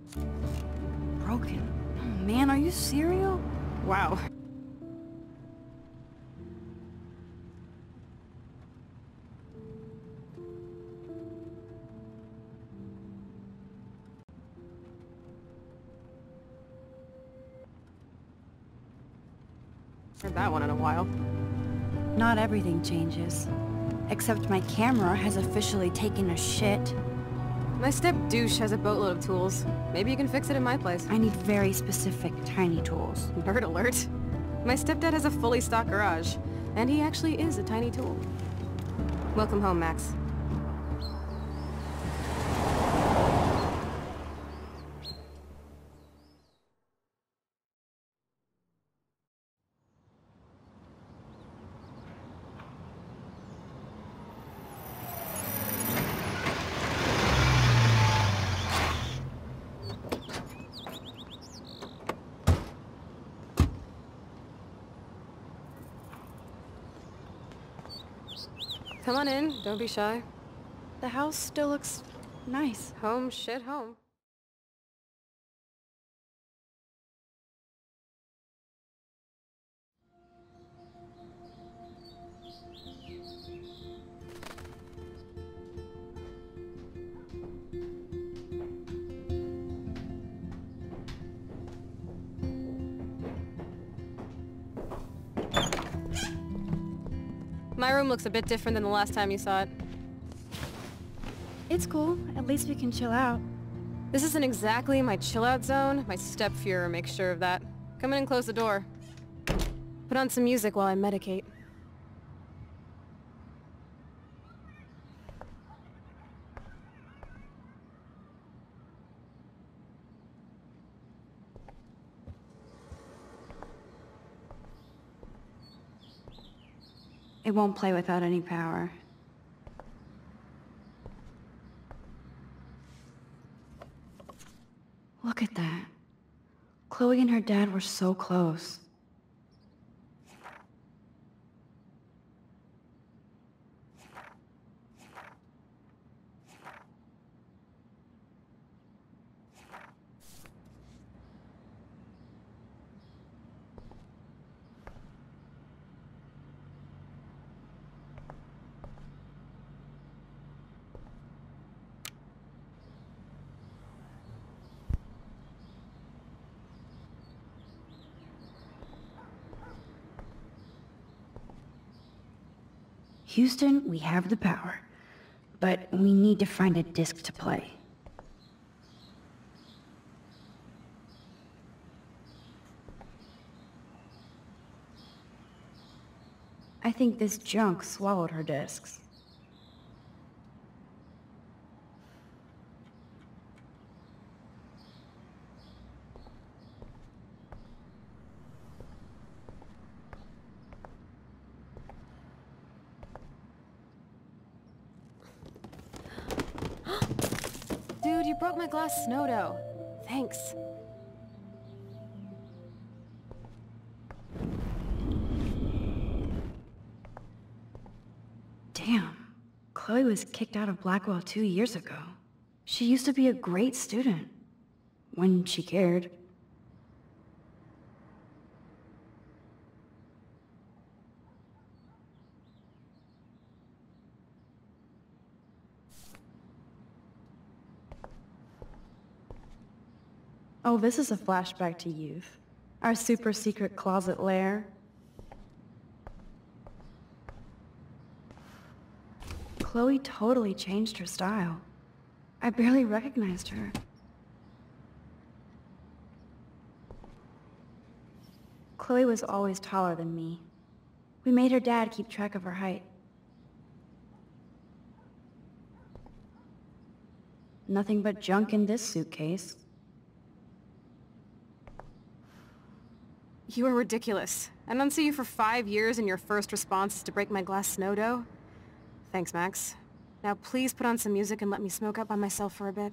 Broken. Oh man, are you serial? Wow. Heard that one in a while. Not everything changes. Except my camera has officially taken a shit. My step-douche has a boatload of tools. Maybe you can fix it in my place. I need very specific tiny tools. Nerd alert. My stepdad has a fully stocked garage, and he actually is a tiny tool. Welcome home, Max. Come on in, don't be shy. The house still looks nice. Home shit home. My room looks a bit different than the last time you saw it. It's cool. At least we can chill out. This isn't exactly my chill-out zone. My step-Fuhrer makes sure of that. Come in and close the door. Put on some music while I medicate. It won't play without any power. Look at that. Chloe and her dad were so close. Houston, we have the power, but we need to find a disc to play. I think this junk swallowed her discs. Dude, you broke my glass snow dough. Thanks. Damn. Chloe was kicked out of Blackwell 2 years ago. She used to be a great student. When she cared. Oh, this is a flashback to youth. Our super secret closet lair. Chloe totally changed her style. I barely recognized her. Chloe was always taller than me. We made her dad keep track of her height. Nothing but junk in this suitcase. You are ridiculous. I don't see you for 5 years and your first response is to break my glass snow dough. Thanks, Max. Now please put on some music and let me smoke out by myself for a bit.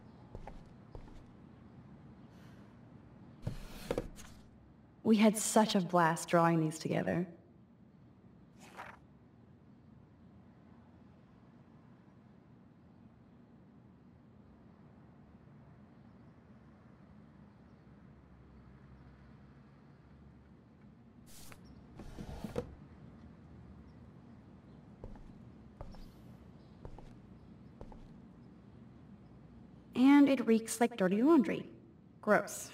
We had such a blast drawing these together. and it reeks like dirty laundry. Gross.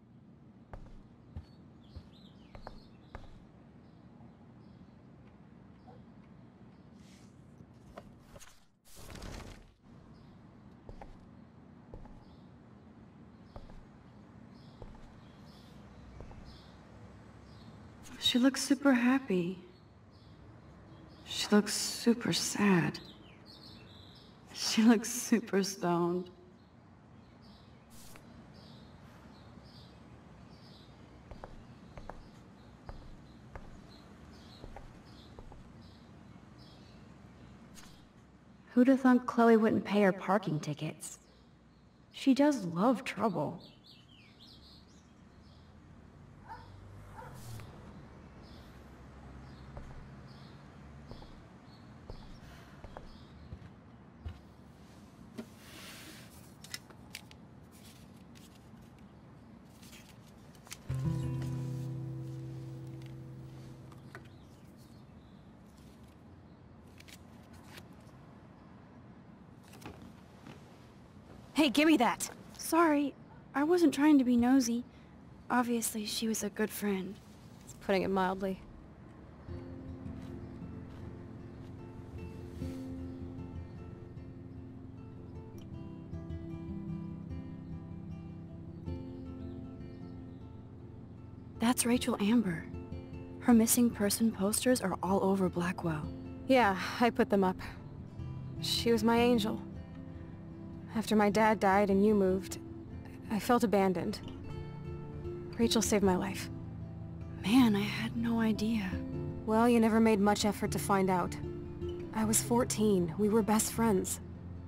She looks super happy. She looks super sad. She looks super stoned. Who'd have thought Chloe wouldn't pay her parking tickets? She does love trouble. Hey, give me that! Sorry, I wasn't trying to be nosy. Obviously, she was a good friend. It's putting it mildly. That's Rachel Amber. Her missing person posters are all over Blackwell. Yeah, I put them up. She was my angel. After my dad died and you moved, I felt abandoned. Rachel saved my life. Man, I had no idea. Well, you never made much effort to find out. I was 14. We were best friends.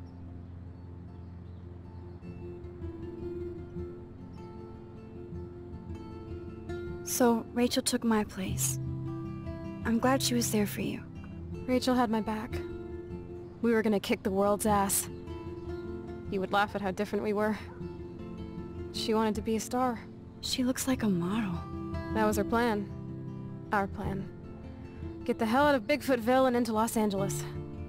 So, Rachel took my place. I'm glad she was there for you. Rachel had my back. We were gonna kick the world's ass. You would laugh at how different we were. She wanted to be a star. She looks like a model. That was her plan. Our plan. Get the hell out of Bigfootville and into Los Angeles.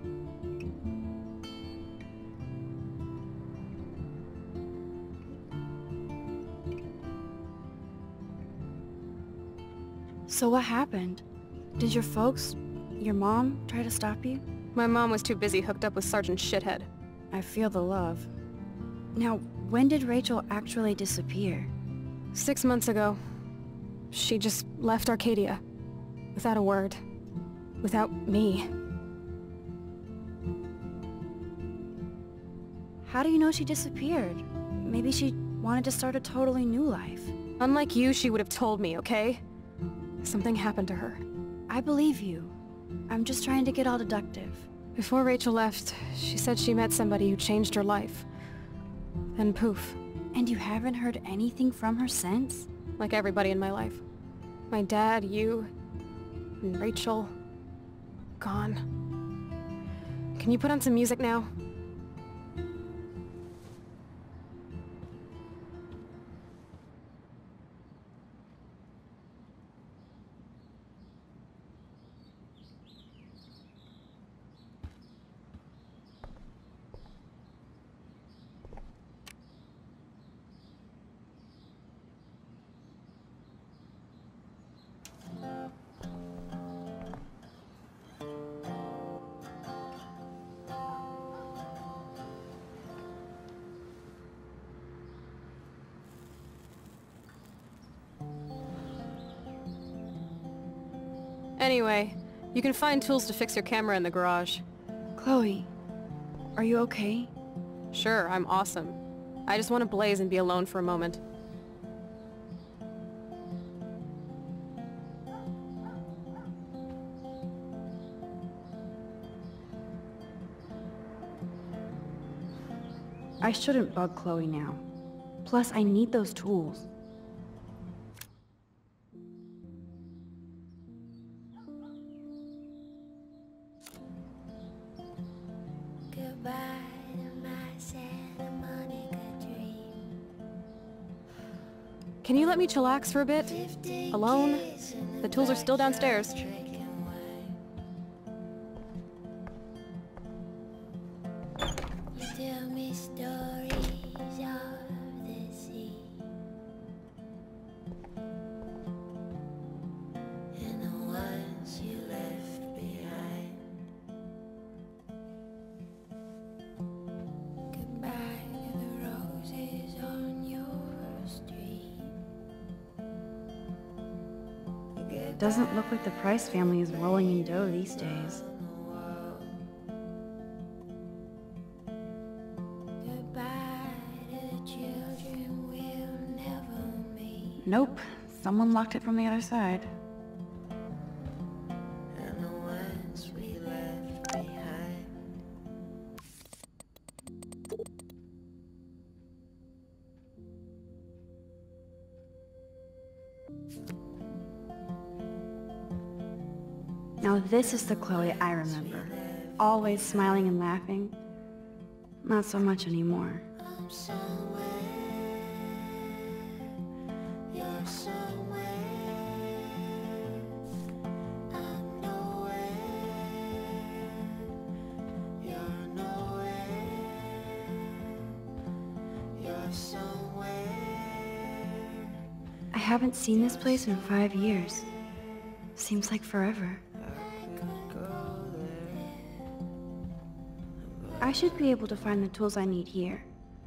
So what happened? Did your folks, your mom, try to stop you? My mom was too busy hooked up with Sergeant Shithead. I feel the love. Now, when did Rachel actually disappear? 6 months ago. She just left Arcadia. Without a word. Without me. How do you know she disappeared? Maybe she wanted to start a totally new life. Unlike you, she would have told me, okay? Something happened to her. I believe you. I'm just trying to get all deductive. Before Rachel left, she said she met somebody who changed her life. Then poof. And you haven't heard anything from her since? Like everybody in my life. My dad, you, and Rachel. Gone. Can you put on some music now? Anyway, you can find tools to fix your camera in the garage. Chloe, are you okay? Sure, I'm awesome. I just want to blaze and be alone for a moment. I shouldn't bug Chloe now. Plus, I need those tools. Can you let me chillax for a bit? Alone? The tools are still downstairs. Doesn't look like the Price family is rolling in dough these days. Nope, someone locked it from the other side. Now this is the Chloe I remember. Always smiling and laughing. Not so much anymore. I haven't seen this place in 5 years. Seems like forever. I should be able to find the tools I need here.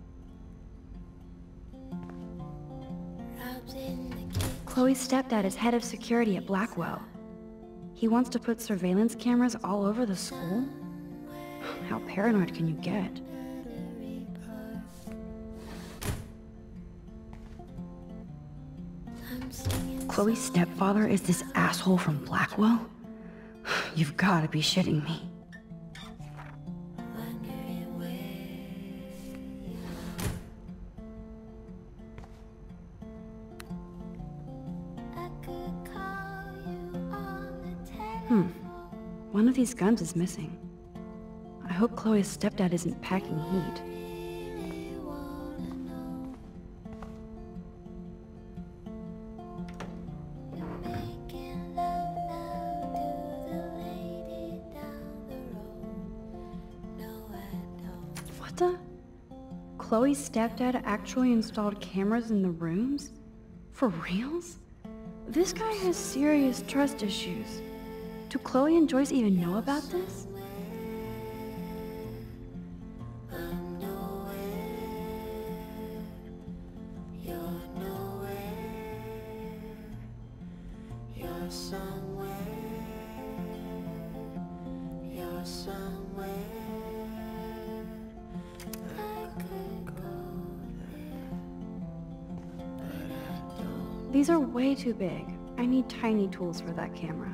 Chloe's stepdad is head of security at Blackwell. He wants to put surveillance cameras all over the school? How paranoid can you get? Chloe's stepfather is this asshole from Blackwell? You've got to be shitting me. One of these guns is missing. I hope Chloe's stepdad isn't packing heat. What the? Chloe's stepdad actually installed cameras in the rooms? For reals? This guy has serious trust issues. Do Chloe and Joyce even know about this? These are way too big. I need tiny tools for that camera.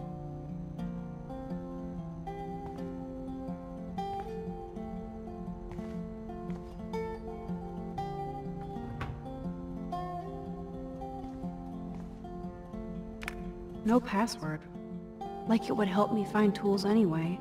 No password. Like it would help me find tools anyway.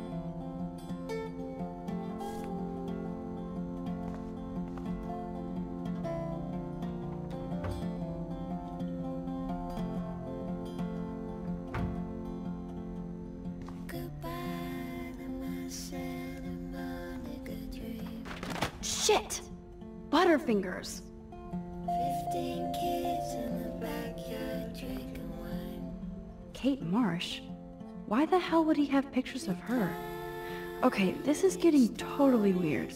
Shit! Butterfingers! 15 kids in the backyard drinking wine. Kate Marsh? Why the hell would he have pictures of her? Okay, this is getting totally weird.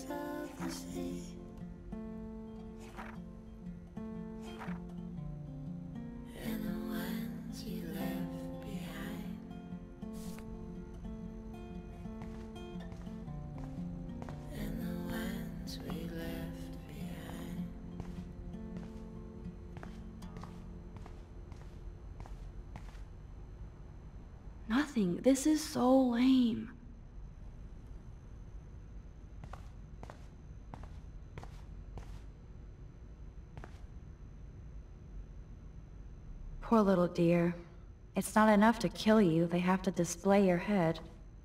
And the ones you left behind. And the ones we left behind. Nothing. This is so lame. Poor little dear. It's not enough to kill you, they have to display your head.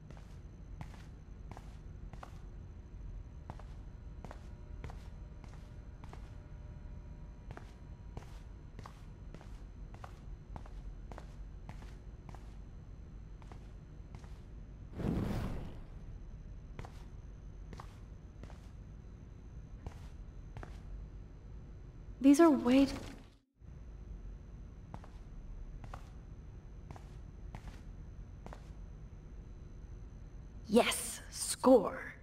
These are way too... Yes! Score!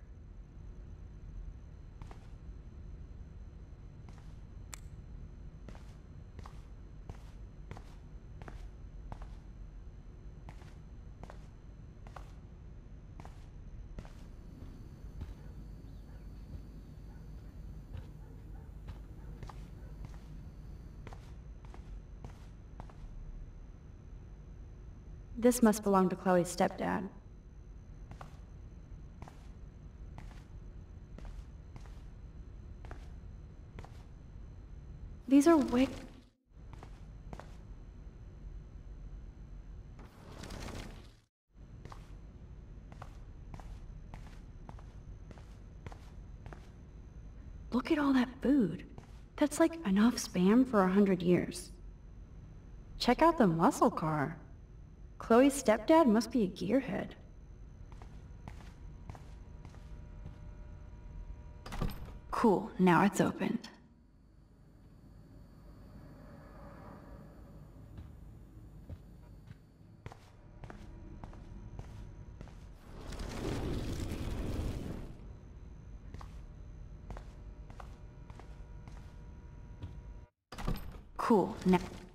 This must belong to Chloe's stepdad. These are way... Look at all that food. That's like enough Spam for 100 years. Check out the muscle car. Chloe's stepdad must be a gearhead. Cool, now it's opened. Cool, now...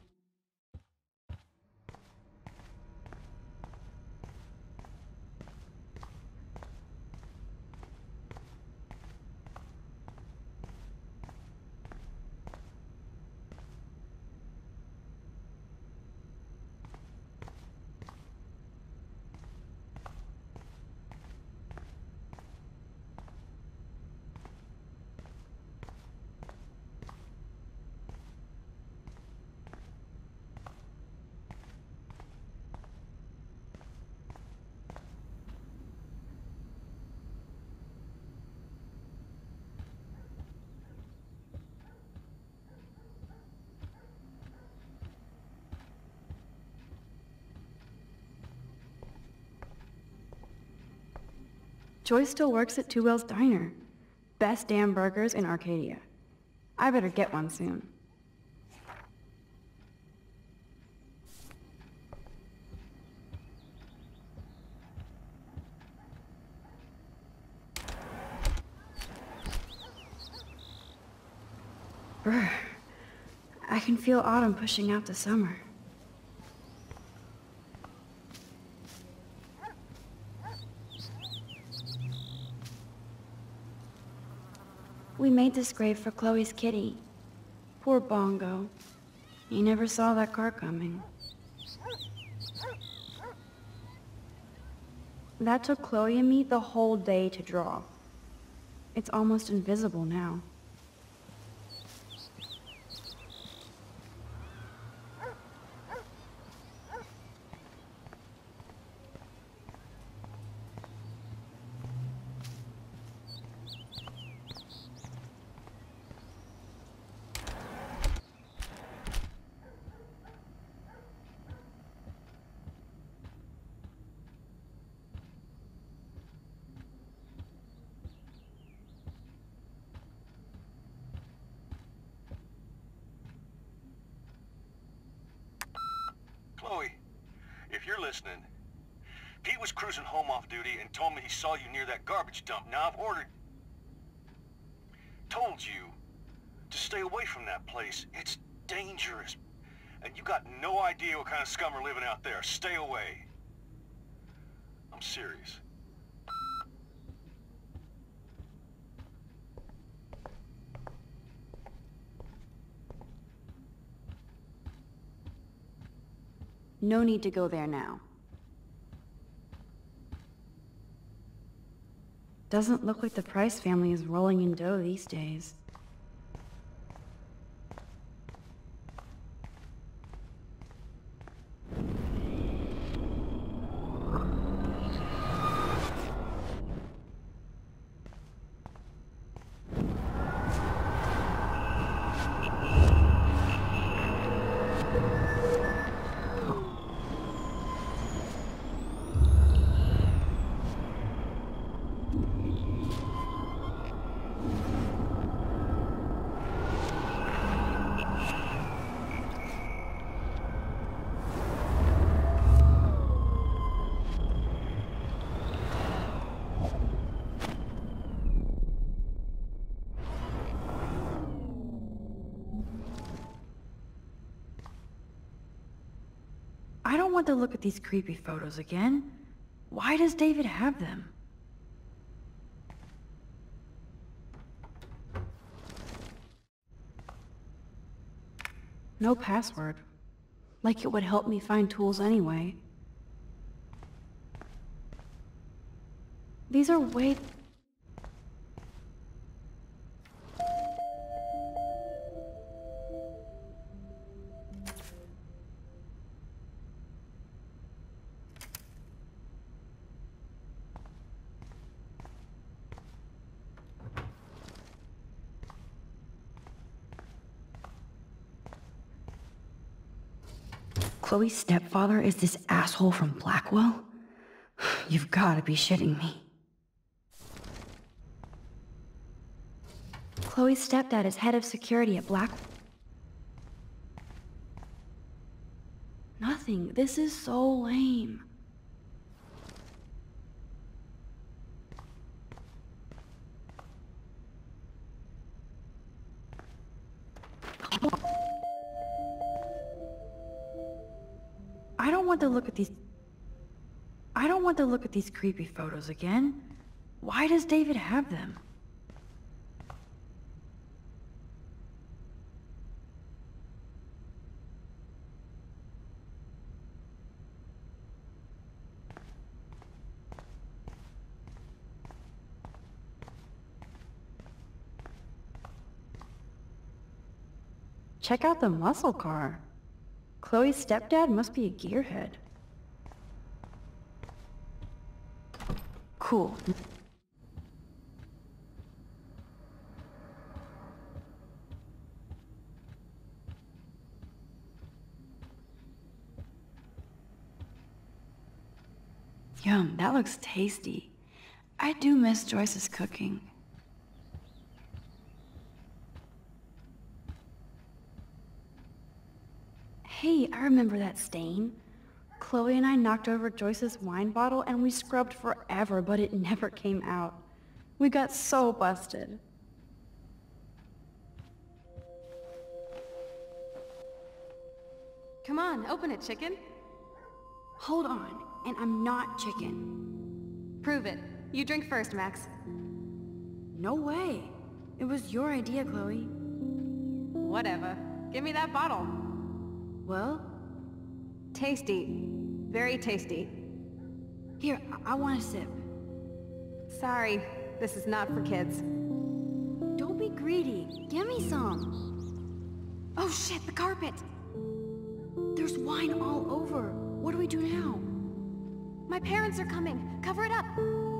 Joy still works at Two Whales Diner. Best damn burgers in Arcadia. I better get one soon. Brr. I can feel autumn pushing out the summer. We made this grave for Chloe's kitty. Poor Bongo. He never saw that car coming. That took Chloe and me the whole day to draw. It's almost invisible now. Chloe, if you're listening, Pete was cruising home off duty and told me he saw you near that garbage dump. Now I've told you to stay away from that place. It's dangerous. And you got no idea what kind of scum are living out there. Stay away. I'm serious. No need to go there now. Doesn't look like the Price family is rolling in dough these days. I don't want to look at these creepy photos again. Why does David have them? No password. Like it would help me find tools anyway. These are way... Chloe's stepfather is this asshole from Blackwell? You've gotta be shitting me. Chloe's stepdad is head of security at Blackwell. Nothing. This is so lame. I don't want to look at these creepy photos again. Why does David have them? Check out the muscle car. Chloe's stepdad must be a gearhead. Cool. Yum, that looks tasty. I do miss Joyce's cooking. Hey, I remember that stain. Chloe and I knocked over Joyce's wine bottle and we scrubbed forever, but it never came out. We got so busted. Come on, open it, chicken. Hold on, and I'm not chicken. Prove it. You drink first, Max. No way. It was your idea, Chloe. Whatever. Give me that bottle. Well? Tasty. Very tasty. Here, I want a sip. Sorry, this is not for kids. Don't be greedy. Give me some. Oh shit, the carpet! There's wine all over. What do we do now? My parents are coming. Cover it up.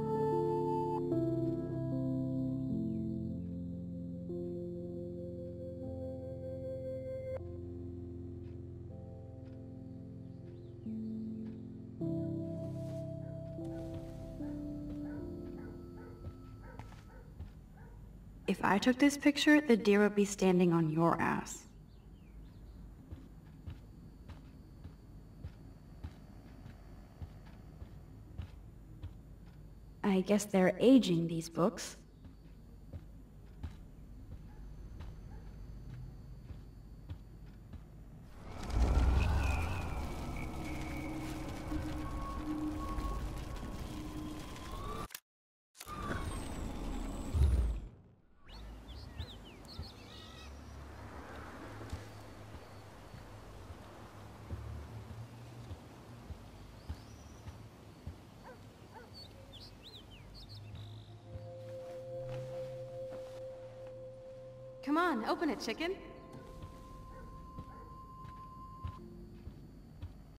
If I took this picture, the deer would be standing on your ass. I guess they're aging these books. Come on, open it, chicken.